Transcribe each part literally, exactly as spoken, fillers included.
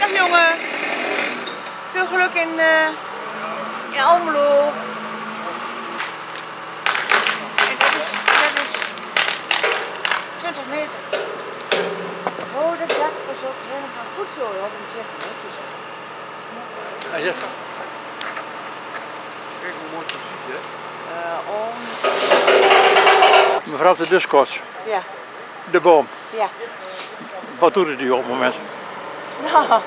Dag jongen. Veel geluk in, uh, in Almelo. En dat is, dat is twintig meter. Oh, dat dak was ook helemaal goed zo. Ja, dat moet je echt netjes. Hij zegt van. Kijk hoe mooi het ziet, hè? Uh, om... Mevrouw de Duskots. Ja. De boom. Ja. Wat doet het die op het moment? Nou. Ja.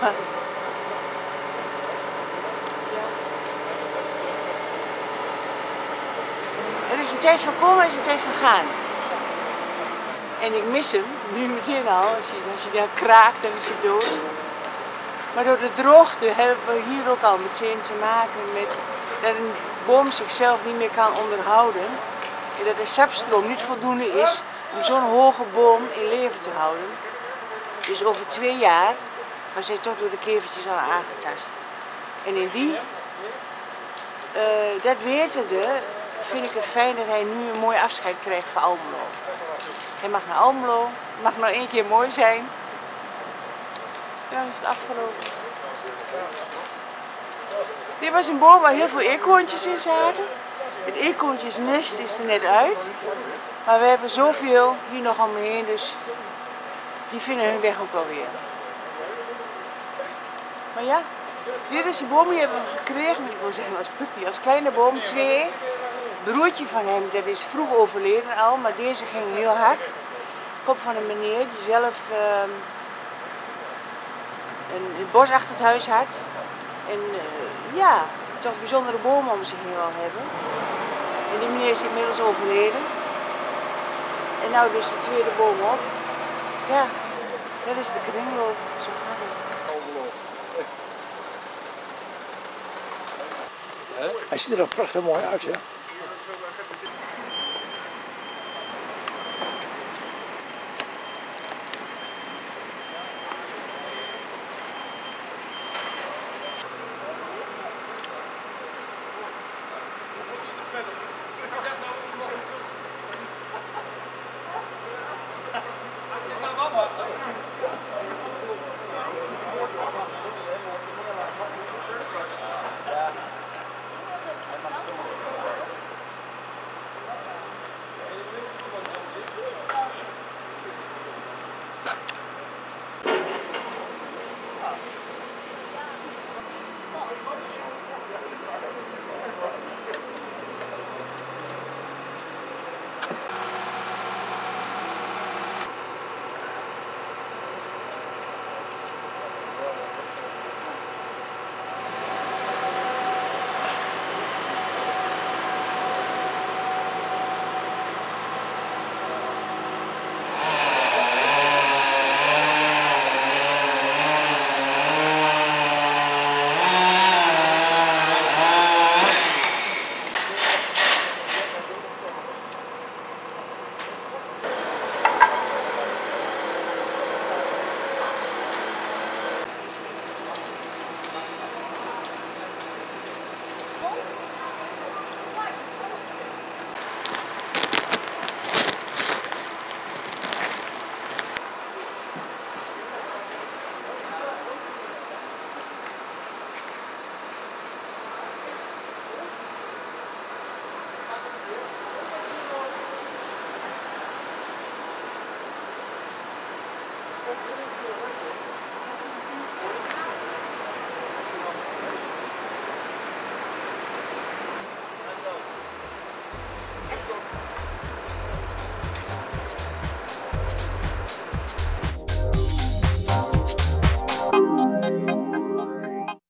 Er is een tijd van komen en er is een tijd van gaan. En ik mis hem, nu meteen al. Als je, als je daar kraakt, dan is hij dood. Maar door de droogte hebben we hier ook al meteen te maken met dat een boom zichzelf niet meer kan onderhouden. En dat de sapstroom niet voldoende is om zo'n hoge boom in leven te houden. Dus over twee jaar was hij toch door de kevertjes al aangetast. En in die, uh, dat wetende, vind ik het fijn dat hij nu een mooi afscheid krijgt van Almelo. Hij mag naar Almelo, het mag nog één keer mooi zijn. Dan is het afgelopen. Dit was een boom waar heel veel eekhoorntjes in zaten. Het eekhoorntjesnest is er net uit. Maar we hebben zoveel hier nog om me heen, dus die vinden hun weg ook wel weer. Maar ja, dit is de boom die hebben we gekregen, ik wil zeggen als puppy, als kleine boom. Twee. Broertje van hem, dat is vroeg overleden al, maar deze ging heel hard. Komt van een meneer die zelf uh, een, een bos achter het huis had. En uh, ja, toch bijzondere bomen om zich heen wel hebben. En die meneer is inmiddels overleden. En nou dus de tweede boom op. Ja, dat is de kringloop. Zo gaat het. Hij ziet er ook prachtig mooi uit, ja. Thank you.